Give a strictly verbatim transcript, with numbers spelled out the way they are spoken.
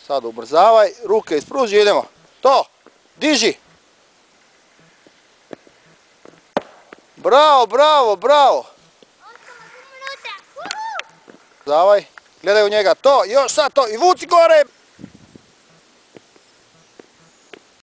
Sad ubrzavaj, ruke ispruži, idemo. To, diži. Bravo, bravo, bravo. Ubrzavaj, gledaj u njega, to, još sad to i vuci gore.